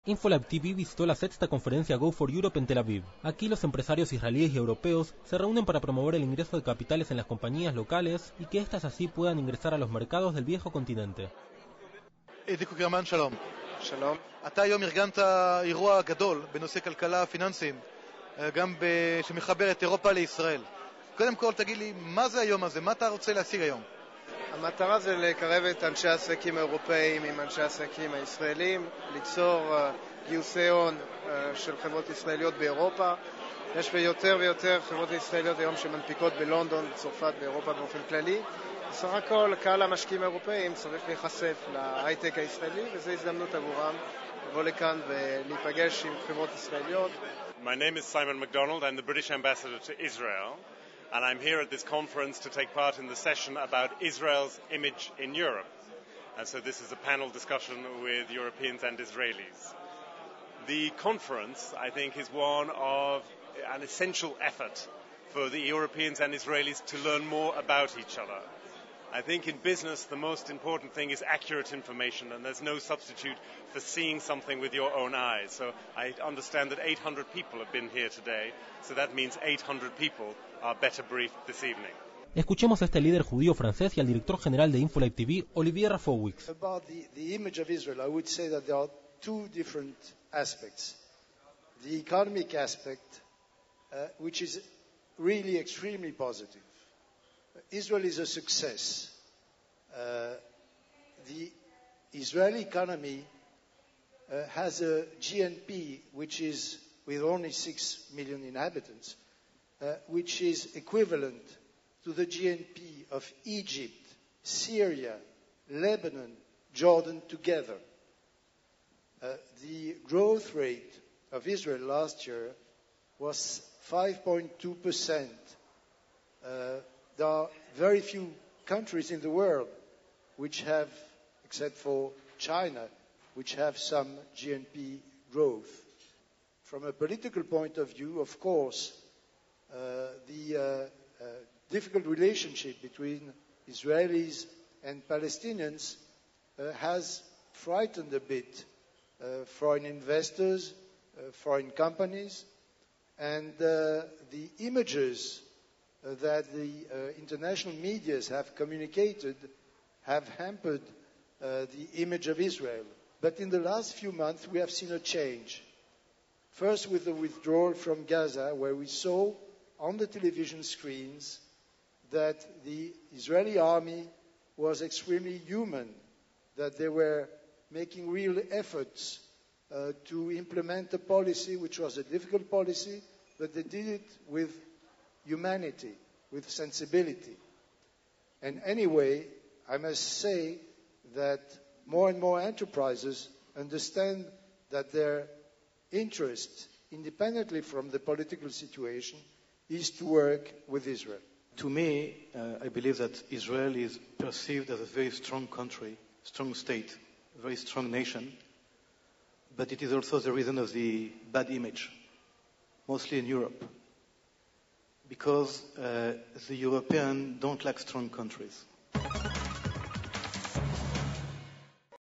Infolab TV visitó la sexta conferencia Go for Europe en Tel Aviv. Aquí los empresarios israelíes y europeos se reúnen para promover el ingreso de capitales en las compañías locales y que éstas así puedan ingresar a los mercados del viejo continente. קוקרמן, שלום. שלום. אתה היום ארגנת אירוע גדול בנושא כלכלה פיננסים, גם שמחבר את אירופה לישראל. קודם כל תגיד לי, מה זה היום הזה? מה אתה רוצה להשיג היום? המטרה זה לקרב את אנשי העסקים האירופאים עם אנשי העסקים הישראלים, ליצור גיוסי הון של חברות ישראליות באירופה. יש יותר ויותר חברות ישראליות היום שמנפיקות בלונדון, בצרפת, באירופה באופן כללי. בסך הכל קהל המשקיעים האירופאים צריך להיחשף להייטק הישראלי, וזו הזדמנות עבורם לבוא לכאן ולהיפגש עם חברות ישראליות. My name is Simon MacDonald. I'm the British ambassador to Israel, and I'm here at this conference to take part in the session about Israel's image in Europe. And so this is a panel discussion with Europeans and Israelis. The conference, I think, is one of an essential effort for the Europeans and Israelis to learn more about each other. I think in business the most important thing is accurate information, and there's no substitute for seeing something with your own eyes. So I understand that 800 people have been here today, so that means 800 people are better briefed this evening. Escuchemos a este líder judío francés y al director general de Infolab TV, Olivier Rafowicz. About the image of Israel, I would say that there are two different aspects. The economic aspect, which is really extremely positive. Israel is a success. The Israeli economy has a GNP which is, with only 6 million inhabitants, which is equivalent to the GNP of Egypt, Syria, Lebanon, Jordan together. The growth rate of Israel last year was 5.2%. There are very few countries in the world which have, except for China, which have some GNP growth. From a political point of view, of course, the difficult relationship between Israelis and Palestinians has frightened a bit foreign investors, foreign companies, and the images that the international media have communicated have hampered the image of Israel. But in the last few months, we have seen a change. First, with the withdrawal from Gaza, where we saw on the television screens that the Israeli army was extremely human, that they were making real efforts to implement a policy which was a difficult policy, but they did it with humanity, with sensibility. And anyway, I must say that more and more enterprises understand that their interest, independently from the political situation, is to work with Israel. To me, I believe that Israel is perceived as a very strong country, strong state, a very strong nation, but it is also the reason of the bad image, mostly in Europe, because the Europeans don't like strong countries.